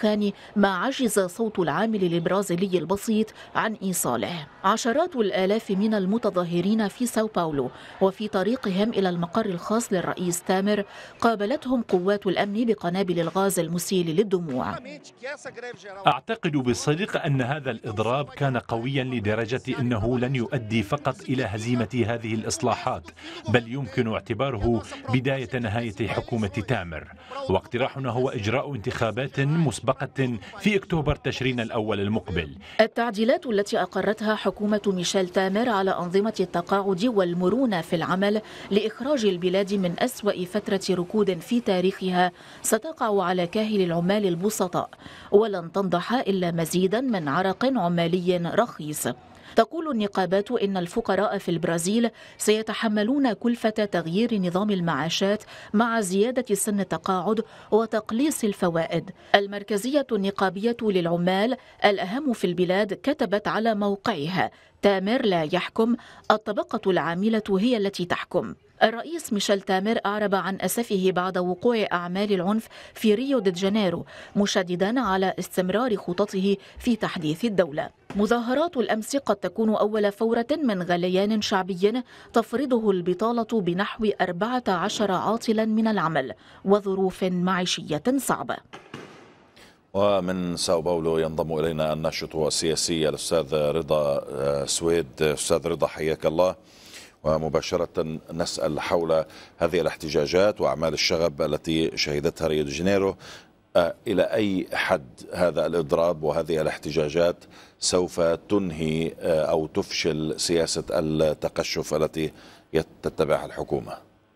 السكان ما عجز صوت العامل البرازيلي البسيط عن إيصاله. عشرات الآلاف من المتظاهرين في ساو باولو وفي طريقهم إلى المقر الخاص للرئيس تامر قابلتهم قوات الأمن بقنابل الغاز المسيل للدموع. أعتقد بالصدق أن هذا الإضراب كان قويا لدرجة أنه لن يؤدي فقط إلى هزيمة هذه الإصلاحات، بل يمكن اعتباره بداية نهاية حكومة تامر. واقتراحنا هو إجراء انتخابات مسبقة في أكتوبر تشرين الأول المقبل. التعديلات التي أقرتها حكومة ميشيل تامر على أنظمة التقاعد والمرونة في العمل لإخراج البلاد من أسوأ فترة ركود في تاريخها ستقع على كاهل العمال البسطاء، ولن تنضح إلا مزيدا من عرق عمالي رخيص. تقول النقابات إن الفقراء في البرازيل سيتحملون كلفة تغيير نظام المعاشات مع زيادة سن التقاعد وتقليص الفوائد. المركزية النقابية للعمال الأهم في البلاد كتبت على موقعها: تامر لا يحكم، الطبقة العاملة هي التي تحكم. الرئيس ميشيل تامر أعرب عن أسفه بعد وقوع أعمال العنف في ريو دي جانيرو، مشددا على استمرار خططه في تحديث الدولة. مظاهرات الأمس قد تكون أول فورة من غليان شعبي تفرضه البطالة بنحو أربعة عشر عاطلا من العمل وظروف معيشية صعبة. ومن ساو باولو ينضم إلينا الناشط السياسي الأستاذ رضا سويد. أستاذ رضا حياك الله، ومباشرة نسأل حول هذه الاحتجاجات وأعمال الشغب التي شهدتها ريو دي جانيرو. إلى أي حد هذا الإضراب وهذه الاحتجاجات سوف تنهي أو تفشل سياسة التقشف التي تتبعها الحكومة؟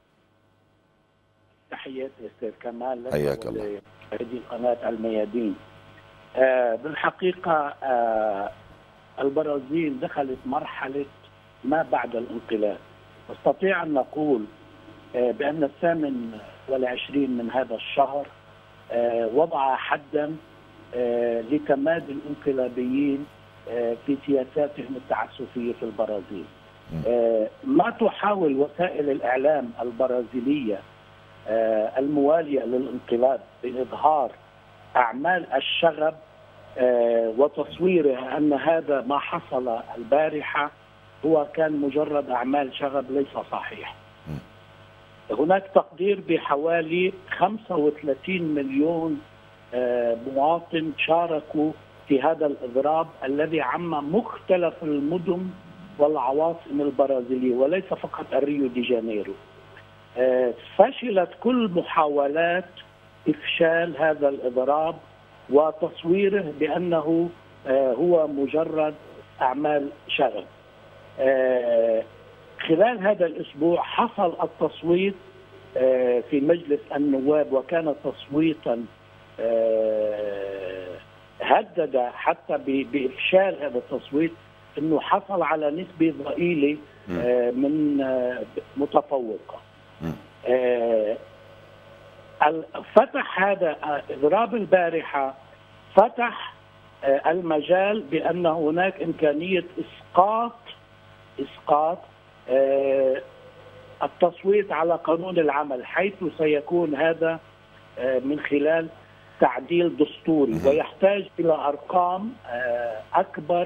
تحياتي أستاذ كمال، حياك الله. هذه قناة الميادين. آه بالحقيقة آه البرازيل دخلت مرحلة ما بعد الانقلاب. نستطيع أن نقول آه بأن الثامن والعشرين من هذا الشهر آه وضع حدا آه لتمادي الانقلابيين آه في سياساتهم التعسفية في البرازيل. آه ما تحاول وسائل الإعلام البرازيلية آه الموالية للانقلاب بإظهار أعمال الشغب آه وتصويرها أن هذا ما حصل البارحة هو كان مجرد أعمال شغب ليس صحيح. هناك تقدير بحوالي خمسة وثلاثين مليون آه مواطن شاركوا في هذا الإضراب الذي عم مختلف المدن والعواصم البرازيلية وليس فقط الريو دي جانيرو. آه فشلت كل محاولات إفشال هذا الإضراب وتصويره بأنه آه هو مجرد أعمال شغب. آه خلال هذا الأسبوع حصل التصويت آه في مجلس النواب، وكان تصويتا آه هدد حتى بإفشال هذا التصويت، أنه حصل على نسبة ضئيلة آه من آه متفوقة. آه فتح هذا إضراب البارحة فتح آه المجال بأن هناك إمكانية إسقاط إسقاط آه التصويت على قانون العمل، حيث سيكون هذا آه من خلال تعديل دستوري ويحتاج إلى أرقام آه أكبر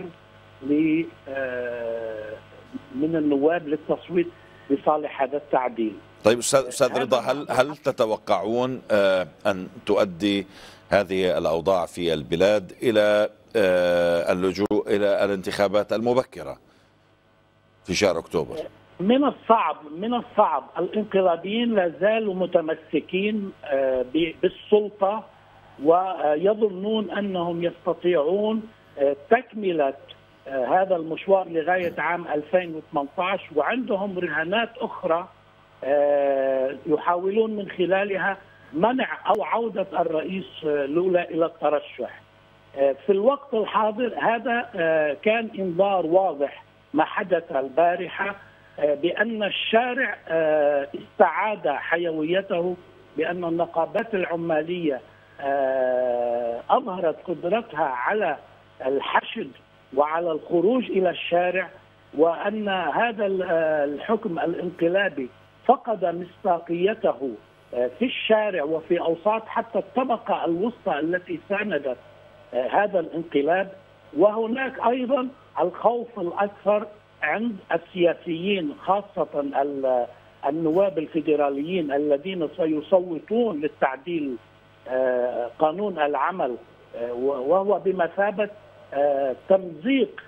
آه من النواب للتصويت لصالح هذا التعديل. طيب أستاذ رضا، هل هل تتوقعون آه أن تؤدي هذه الأوضاع في البلاد إلى آه اللجوء إلى الانتخابات المبكرة في شهر أكتوبر؟ من الصعب من الصعب الانقلابيين لا زالوا متمسكين آه بالسلطة ويظنون أنهم يستطيعون آه تكملة آه هذا المشوار لغاية عام ألفين وثمانية عشر، وعندهم رهانات أخرى آه يحاولون من خلالها منع أو عودة الرئيس لولا إلى الترشح. آه في الوقت الحاضر هذا آه كان إنذار واضح ما حدث البارحة آه بأن الشارع آه استعاد حيويته، بأن النقابات العمالية آه أظهرت قدرتها على الحشد وعلى الخروج إلى الشارع، وأن هذا الحكم الانقلابي فقد مصداقيته في الشارع وفي أوساط حتى الطبقة الوسطى التي ساندت هذا الانقلاب. وهناك أيضا الخوف الأكثر عند السياسيين خاصة النواب الفيدراليين الذين سيصوتون للتعديل قانون العمل، وهو بمثابة تمزيق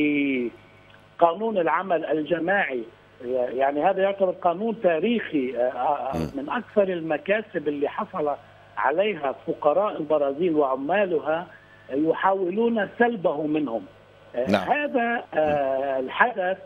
لقانون العمل الجماعي. يعني هذا يعتبر قانون تاريخي من أكثر المكاسب اللي حصل عليها فقراء البرازيل وعمالها يحاولون سلبه منهم. نعم. هذا الحدث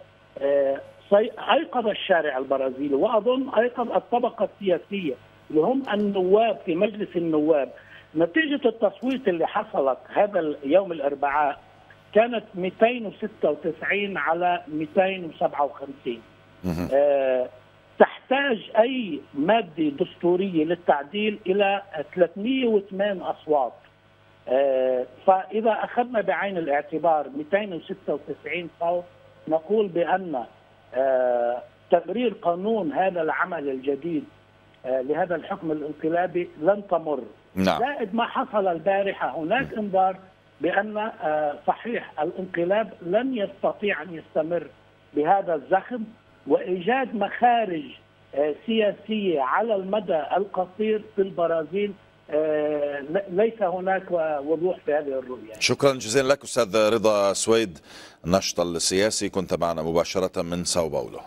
أيقظ الشارع البرازيلي، وأظن أيقظ الطبقة السياسية اللي هم النواب في مجلس النواب. نتيجة التصويت اللي حصلت هذا اليوم الأربعاء كانت مئتين وستة وتسعين على مئتين وسبعة وخمسين. أه تحتاج أي مادة دستورية للتعديل إلى ثلاثمئة وثمانية أصوات. أه فإذا أخذنا بعين الاعتبار مئتين وستة وتسعين صوت نقول بأن أه تمرير قانون هذا العمل الجديد أه لهذا الحكم الانقلابي لن تمر. نعم. زائد ما حصل البارحة، هناك انذار بأن صحيح الانقلاب لن يستطيع أن يستمر بهذا الزخم، وإيجاد مخارج سياسية على المدى القصير في البرازيل ليس هناك وضوح في هذه الرؤية. شكرا جزيلا لك أستاذ رضا سويد، الناشط السياسي، كنت معنا مباشرة من ساو باولو.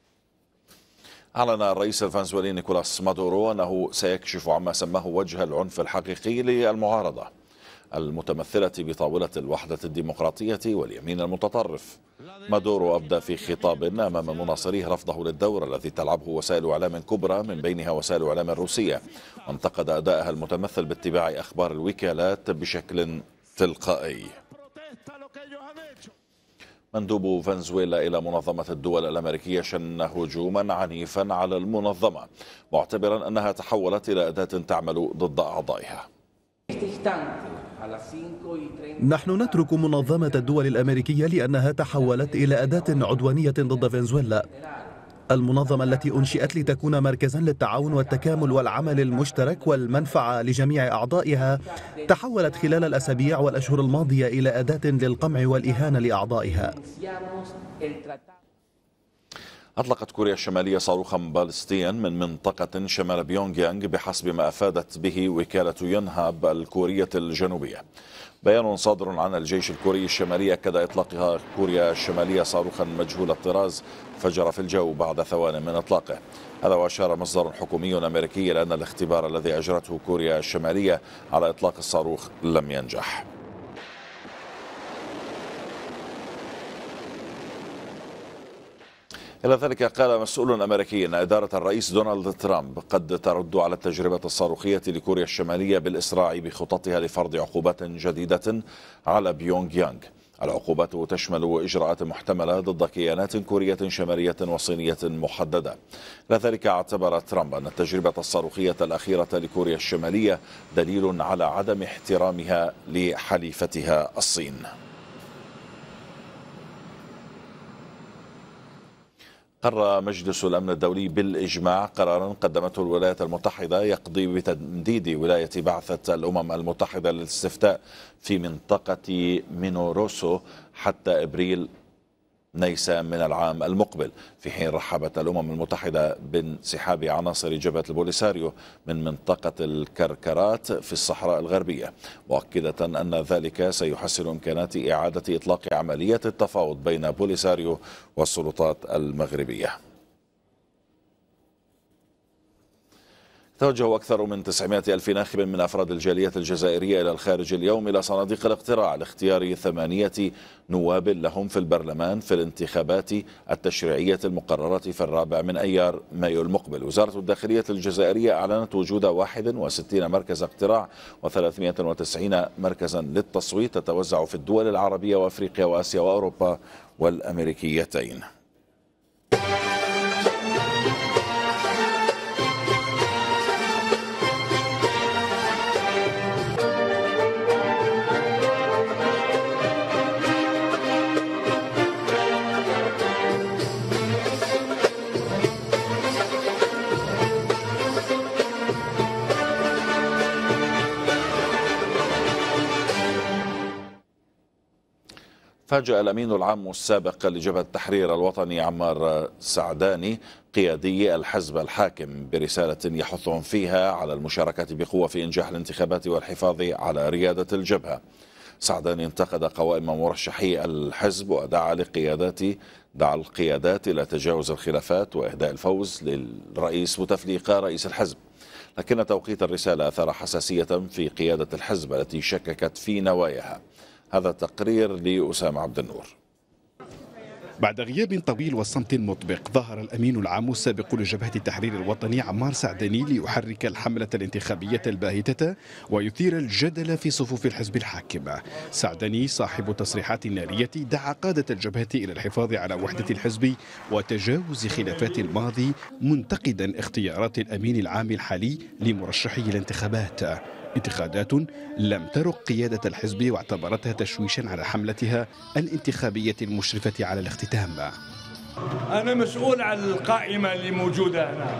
أعلن الرئيس الفنزويلي نيكولاس مادورو أنه سيكشف عما سماه وجه العنف الحقيقي للمعارضة المتمثلة بطاولة الوحدة الديمقراطية واليمين المتطرف. مادورو أبدى في خطاب أمام مناصريه رفضه للدور الذي تلعبه وسائل إعلام كبرى من بينها وسائل إعلام الروسية، وانتقد أدائها المتمثل باتباع أخبار الوكالات بشكل تلقائي. مندوب فنزويلا إلى منظمة الدول الأمريكية شن هجوما عنيفا على المنظمة، معتبرا أنها تحولت إلى أداة تعمل ضد أعضائها. نحن نترك منظمة الدول الأمريكية لأنها تحولت إلى أداة عدوانية ضد فنزويلا. المنظمة التي أنشئت لتكون مركزا للتعاون والتكامل والعمل المشترك والمنفعة لجميع أعضائها تحولت خلال الأسابيع والأشهر الماضية إلى أداة للقمع والإهانة لأعضائها. أطلقت كوريا الشمالية صاروخا باليستيا من منطقة شمال بيونغ يانغ بحسب ما أفادت به وكالة يونهاب الكورية الجنوبية. بيان صادر عن الجيش الكوري الشمالي أكد إطلاقها كوريا الشمالية صاروخا مجهول الطراز فجر في الجو بعد ثوان من إطلاقه. هذا وأشار مصدر حكومي أمريكي لأن الاختبار الذي أجرته كوريا الشمالية على إطلاق الصاروخ لم ينجح. إلى ذلك قال مسؤول أمريكي أن إدارة الرئيس دونالد ترامب قد ترد على التجربة الصاروخية لكوريا الشمالية بالإسراع بخططها لفرض عقوبات جديدة على بيونغ يانغ. العقوبات تشمل إجراءات محتملة ضد كيانات كورية شمالية وصينية محددة. لذلك اعتبر ترامب أن التجربة الصاروخية الأخيرة لكوريا الشمالية دليل على عدم احترامها لحليفتها الصين. قرر مجلس الأمن الدولي بالإجماع قرارا قدمته الولايات المتحدة يقضي بتمديد ولاية بعثة الأمم المتحدة للاستفتاء في منطقة مينوروسو حتى إبريل نيسان من العام المقبل، في حين رحبت الأمم المتحدة بانسحاب عناصر جبهة البوليساريو من منطقة الكركرات في الصحراء الغربية، مؤكدة أن ذلك سيحسن إمكانات إعادة إطلاق عملية التفاوض بين بوليساريو والسلطات المغربية. توجه أكثر من تسعمائة ألف ناخب من أفراد الجالية الجزائرية إلى الخارج اليوم إلى صناديق الاقتراع لاختيار ثمانية نواب لهم في البرلمان في الانتخابات التشريعية المقررة في الرابع من أيار مايو المقبل. وزارة الداخلية الجزائرية أعلنت وجود واحد وستين مركز اقتراع وثلاثمائة وتسعين مركزا للتصويت تتوزع في الدول العربية وأفريقيا وآسيا وأوروبا والأمريكيتين. فاجأ الأمين العام السابق لجبهة التحرير الوطني عمار سعداني قيادي الحزب الحاكم برسالة يحثهم فيها على المشاركة بقوة في إنجاح الانتخابات والحفاظ على ريادة الجبهة. سعداني انتقد قوائم مرشحي الحزب ودعا لقيادات دعا القيادات إلى تجاوز الخلافات وإهداء الفوز للرئيس بوتفليقة رئيس الحزب، لكن توقيت الرسالة أثار حساسية في قيادة الحزب التي شككت في نواياها. هذا تقرير لأسامة عبد النور. بعد غياب طويل وصمت مطبق ظهر الأمين العام السابق لجبهة التحرير الوطني عمار سعداني ليحرك الحملة الانتخابية الباهتة ويثير الجدل في صفوف الحزب الحاكم. سعداني صاحب تصريحات نارية دعا قادة الجبهة إلى الحفاظ على وحدة الحزب وتجاوز خلافات الماضي، منتقدا اختيارات الأمين العام الحالي لمرشحي الانتخابات، انتقادات لم ترق قيادة الحزب واعتبرتها تشويشا على حملتها الانتخابية المشرفة على الاختتام. أنا مسؤول عن القائمة اللي موجودة هنا،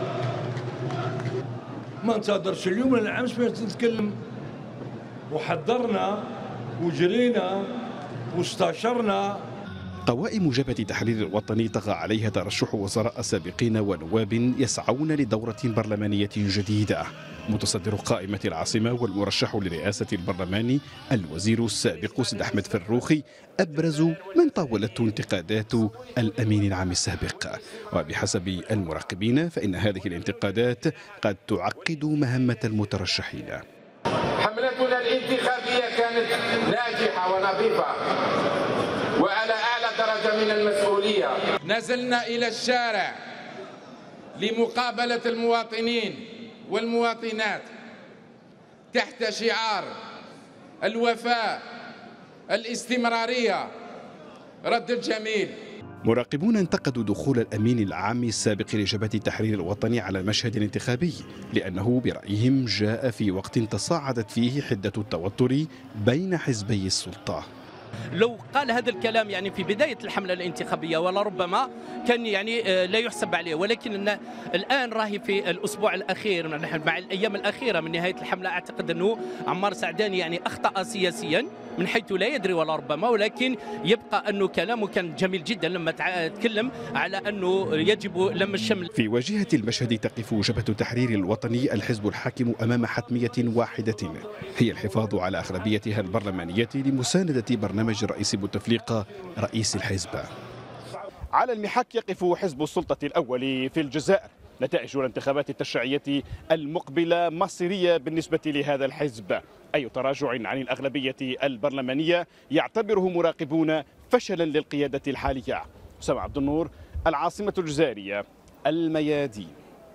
ما انتظرش اليوم ولا الأمس باش نتكلم، وحضرنا وجرينا واستشرنا. قوائم جبهة التحرير الوطني طغى عليها ترشح وزراء سابقين ونواب يسعون لدورة برلمانية جديدة. متصدر قائمة العاصمة والمرشح لرئاسة البرلمان الوزير السابق سيد أحمد فروخي أبرز من طاولته انتقادات الأمين العام السابق، وبحسب المراقبين فإن هذه الانتقادات قد تعقد مهمة المترشحين. حملتنا الانتخابية كانت ناجحة ونظيفة وعلى أعلى درجة من المسؤولية. نزلنا إلى الشارع لمقابلة المواطنين والمواطنات تحت شعار الوفاء، الاستمرارية، رد الجميل. مراقبون انتقدوا دخول الأمين العام السابق لجبهة التحرير الوطني على المشهد الانتخابي، لأنه برأيهم جاء في وقت تصاعدت فيه حدة التوتر بين حزبي السلطة. لو قال هذا الكلام يعني في بداية الحملة الانتخابية ولربما كان يعني لا يحسب عليه، ولكن الآن راهي في الأسبوع الأخير مع الأيام الأخيرة من نهاية الحملة، أعتقد أنه عمار سعداني يعني أخطأ سياسيا من حيث لا يدري ولا ربما، ولكن يبقى أنه كلامه كان جميل جدا لما تكلم على أنه يجب لم الشمل. في واجهة المشهد تقف جبهة التحرير الوطني الحزب الحاكم أمام حتمية واحدة، هي الحفاظ على أغلبيتها البرلمانية لمساندة برنامج الرئيس بوتفليقة رئيس الحزب. على المحك يقف حزب السلطة الأول في الجزائر. نتائج الانتخابات التشريعية المقبلة مصيرية بالنسبة لهذا الحزب. أي تراجع عن الأغلبية البرلمانية يعتبره مراقبون فشلا للقيادة الحالية. أسامة عبد النور، العاصمة الجزائرية، الميادين.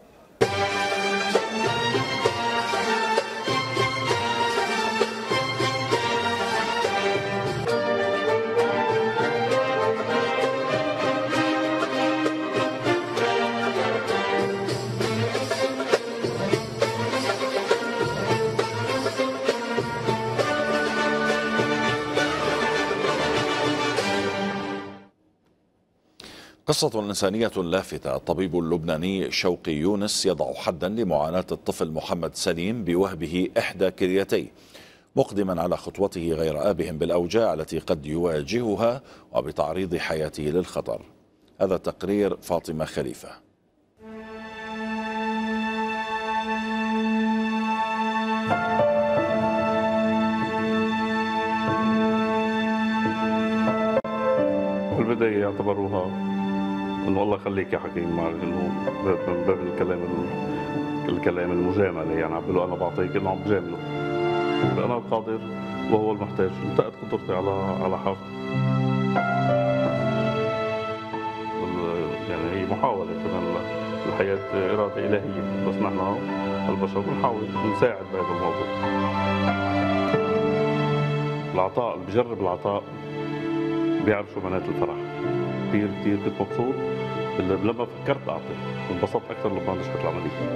قصة إنسانية لافتة. الطبيب اللبناني شوقي يونس يضع حدا لمعاناة الطفل محمد سليم بوهبه إحدى كليتيه، مقدما على خطوته غير آبهم بالأوجاع التي قد يواجهها وبتعريض حياته للخطر. هذا تقرير فاطمة خليفة. في البداية يعتبروها انه الله يخليك يا حكيم، مع انه من باب الكلام الكلام المجامله، يعني عم بيقولوا انا بعطيك انه عم بجامله. انا القادر وهو المحتاج، انتهت قدرتي على على حافظ. يعني هي محاوله كمان، الحياه اراده الهيه، بس نحن البشر بنحاول نساعد بهذا الموضوع. العطاء اللي بجرب العطاء بيعرف شو معنات الفرح. كثير كثير كنت مبسوط لما فكرت اعطي، انبسطت اكثر لما نجحت العمليه.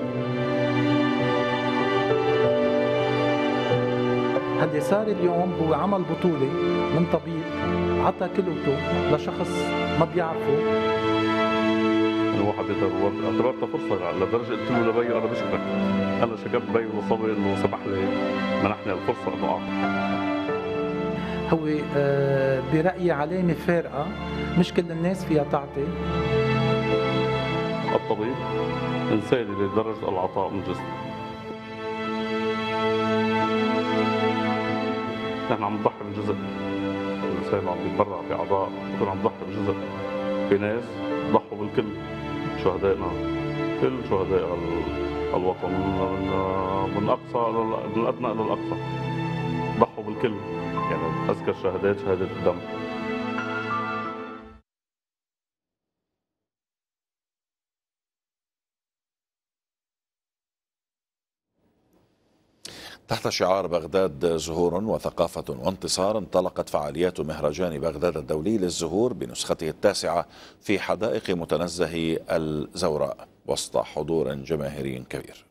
اللي صار اليوم هو عمل بطوله من طبيب عطى كلوته لشخص ما بيعرفه. الواحد يقدر، اعتبرتها فرصه لدرجه قلت له لبي انا بشكرك، انا شكرت بي وصبي انه سمح لي منحني الفرصه انه اعطي. هو برأيي علامة فارقة، مش كل الناس فيها تعطي. الطبيب إنساني لدرجة العطاء من جسمه. نحن عم نضحي بجزء، الإنسان عم يتبرع بأعضاء، نكون عم نضحي بجزء. في ناس ضحوا بالكل، شهدائنا كل شهداء الوطن من أقصى من الأدنى إلى الأقصى ضحوا بالكل، يعني أذكر شهادات شهادة الدم. تحت شعار بغداد زهور وثقافة وانتصار انطلقت فعاليات مهرجان بغداد الدولي للزهور بنسخته التاسعة في حدائق متنزه الزوراء وسط حضور جماهيري كبير.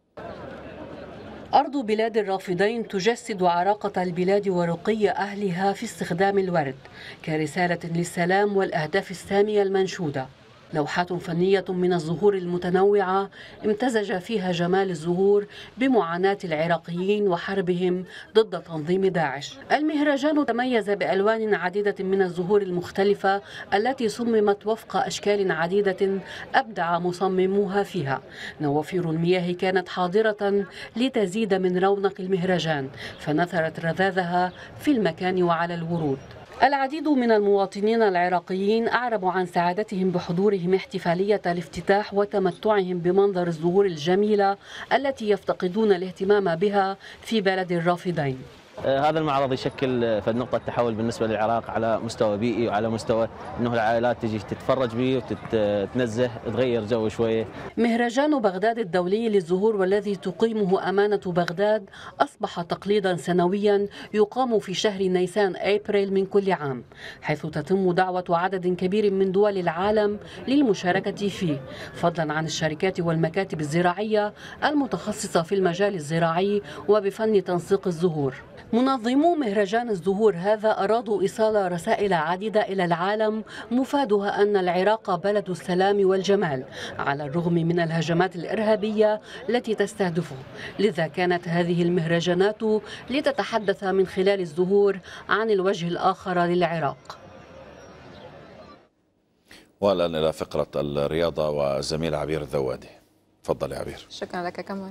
أرض بلاد الرافدين تجسد عراقة البلاد ورقي أهلها في استخدام الورد كرسالة للسلام والأهداف السامية المنشودة. لوحات فنية من الزهور المتنوعة امتزج فيها جمال الزهور بمعاناة العراقيين وحربهم ضد تنظيم داعش. المهرجان تميز بألوان عديدة من الزهور المختلفة التي صممت وفق أشكال عديدة أبدع مصمموها فيها. نوافير المياه كانت حاضرة لتزيد من رونق المهرجان، فنثرت رذاذها في المكان وعلى الورود. العديد من المواطنين العراقيين أعربوا عن سعادتهم بحضورهم احتفالية الافتتاح وتمتعهم بمنظر الزهور الجميلة التي يفتقدون الاهتمام بها في بلد الرافدين. هذا المعرض يشكل فد نقطة تحول بالنسبة للعراق على مستوى بيئي وعلى مستوى أنه العائلات تجي تتفرج به وتتنزه تغير جو شوية. مهرجان بغداد الدولي للزهور والذي تقيمه أمانة بغداد أصبح تقليدا سنويا يقام في شهر نيسان أبريل من كل عام، حيث تتم دعوة عدد كبير من دول العالم للمشاركة فيه، فضلا عن الشركات والمكاتب الزراعية المتخصصة في المجال الزراعي وبفن تنسيق الزهور. منظمو مهرجان الزهور هذا أرادوا إيصال رسائل عديدة إلى العالم مفادها أن العراق بلد السلام والجمال على الرغم من الهجمات الإرهابية التي تستهدفه، لذا كانت هذه المهرجانات لتتحدث من خلال الزهور عن الوجه الآخر للعراق. والآن إلى فقرة الرياضة وزميل عبير الذوادي. تفضل يا عبير. شكرا لك كمال.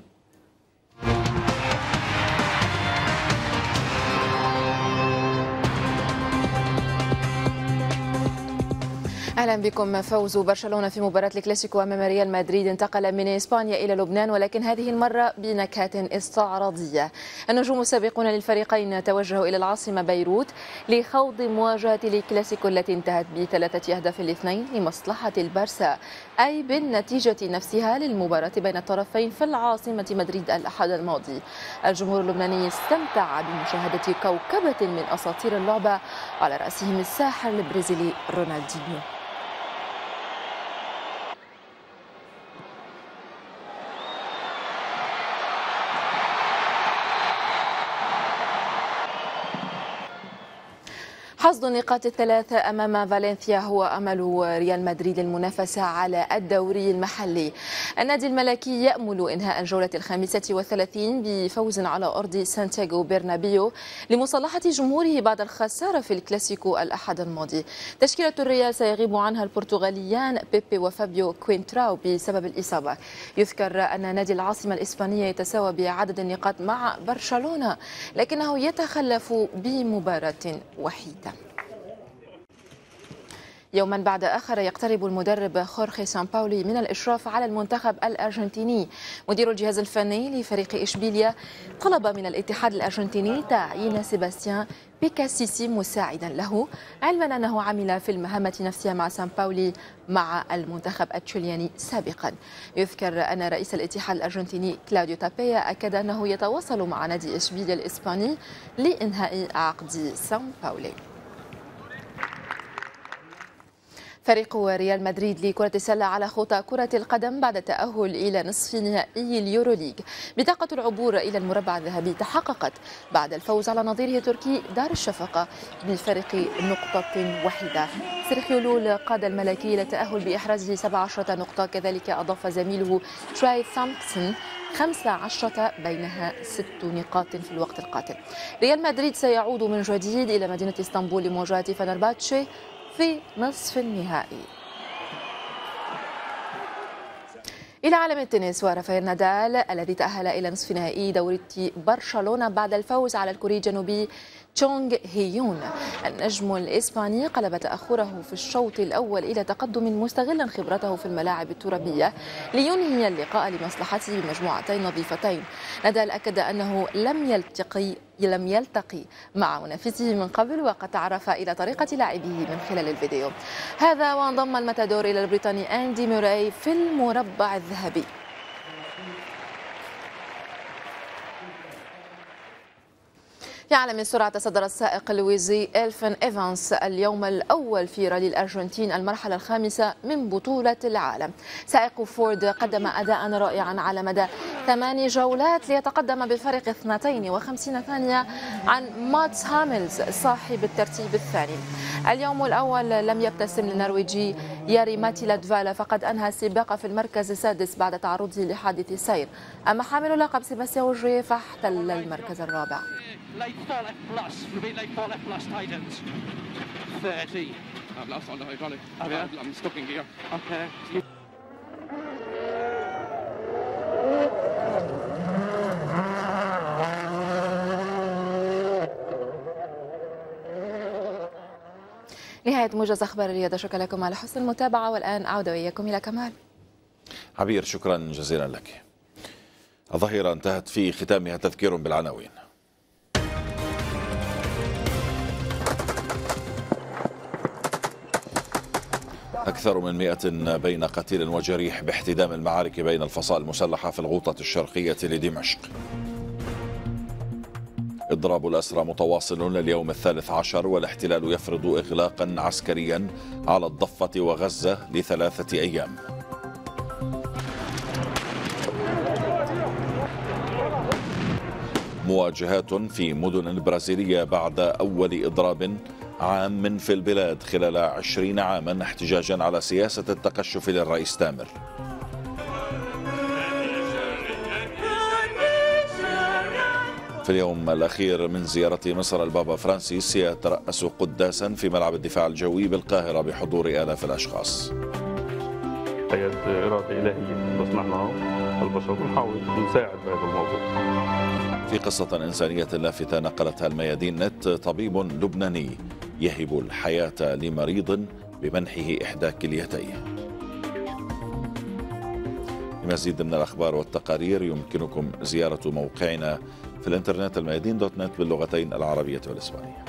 اهلا بكم. فوز برشلونه في مباراه الكلاسيكو امام ريال مدريد انتقل من اسبانيا الى لبنان، ولكن هذه المره بنكهات استعراضيه. النجوم السابقون للفريقين توجهوا الى العاصمه بيروت لخوض مواجهه الكلاسيكو التي انتهت بثلاثه اهداف لاثنين لمصلحه البارسا، اي بالنتيجه نفسها للمباراه بين الطرفين في العاصمه مدريد الاحد الماضي. الجمهور اللبناني استمتع بمشاهده كوكبه من اساطير اللعبه على راسهم الساحر البرازيلي رونالدينيو. حصد النقاط الثلاثة أمام فالنسيا هو أمل ريال مدريد للمنافسة على الدوري المحلي. النادي الملكي يأمل إنهاء الجولة الخامسة والثلاثين بفوز على أرض سانتياغو برنابيو لمصالحة جمهوره بعد الخسارة في الكلاسيكو الأحد الماضي. تشكيلة الريال سيغيب عنها البرتغاليان بيبي وفابيو كوينتراو بسبب الإصابة. يذكر أن نادي العاصمة الإسبانية يتساوى بعدد النقاط مع برشلونة، لكنه يتخلف بمباراة وحيدة. يوما بعد آخر يقترب المدرب خورخي سامباولي من الإشراف على المنتخب الأرجنتيني. مدير الجهاز الفني لفريق إشبيليا طلب من الاتحاد الأرجنتيني تعيين سيباستيان بيكاسيسي مساعدا له، علما أنه عمل في المهمة نفسها مع سامباولي مع المنتخب التشيلياني سابقا. يذكر أن رئيس الاتحاد الأرجنتيني كلاوديو تابيا أكد أنه يتواصل مع نادي إشبيليا الإسباني لإنهاء عقد سامباولي. فريق ريال مدريد لكرة السلة على خطى كرة القدم بعد التأهل إلى نصف نهائي اليوروليج. بطاقة العبور إلى المربع الذهبي تحققت بعد الفوز على نظيره تركي دار الشفقة بفارق نقطة واحدة. سيرخيو لول قاد الملكي إلى التأهل بإحرازه سبع عشرة نقطة، كذلك أضاف زميله تراي ثامبسون خمس عشرة بينها ست نقاط في الوقت القاتل. ريال مدريد سيعود من جديد إلى مدينة اسطنبول لمواجهة فنرباتشي في نصف النهائي. إلى عالم التنس، ورافائيل نادال الذي تأهل إلى نصف نهائي دوري برشلونة بعد الفوز على الكوري الجنوبي تشونغ هيون. النجم الإسباني قلب تأخره في الشوط الأول إلى تقدم مستغلا خبرته في الملاعب الترابية لينهي اللقاء لمصلحته بمجموعتين نظيفتين. نادال أكد أنه لم يلتقي لم يلتقي مع منافسه من قبل، وقد تعرف إلى طريقة لعبه من خلال الفيديو. هذا وانضم المتادور إلى البريطاني أندي موراي في المربع الذهبي. في عالم السرعة، تصدر السائق لويزي إلفين إيفانس اليوم الأول في رالي الأرجنتين المرحلة الخامسة من بطولة العالم. سائق فورد قدم أداء رائعا على مدى ثماني جولات ليتقدم بفارق اثنتين وخمسين ثانية عن ماتس هاملز صاحب الترتيب الثاني. اليوم الأول لم يبتسم للنرويجي ياري ماتي لادفالا، فقد أنهى السباق في المركز السادس بعد تعرضه لحادث سير. أما حامل لقب سيباستيان أوجري فاحتل المركز الرابع. Late four left plus, repeat late four left plus tightens. thirty. I've lost on the hydraulic. Oh, yeah? I'm stuck in gear. Okay. نهاية موجز أخبار الرياضة، شكرا لكم على حسن المتابعة، والآن أعود وإياكم إلى كمال. عبير، شكرا جزيلا لك. الظهيرة انتهت في ختامها تذكير بالعناوين. أكثر من مئة بين قتيل وجريح باحتدام المعارك بين الفصائل المسلحة في الغوطة الشرقية لدمشق. إضراب الأسرى متواصل لليوم الثالث عشر، والاحتلال يفرض إغلاقا عسكريا على الضفة وغزة لثلاثة أيام. مواجهات في مدن البرازيلية بعد أول إضراب عام في البلاد خلال عشرين عاما احتجاجا على سياسة التقشف للرئيس تامر. في اليوم الأخير من زيارة مصر، البابا فرانسيس يترأس قداسا في ملعب الدفاع الجوي بالقاهرة بحضور آلاف الأشخاص. هي إرادة إلهية، بس نحن البشر بنحاول نساعد بهذا الموضوع. في قصة إنسانية لافتة نقلتها الميادين نت، طبيب لبناني يهب الحياة لمريض بمنحه إحدى كليتيه. لمزيد من الأخبار والتقارير يمكنكم زيارة موقعنا في الإنترنت الميادين دوت نت باللغتين العربية والإسبانية.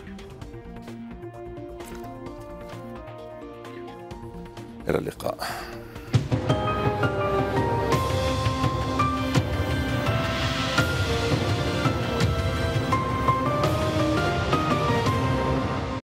إلى اللقاء.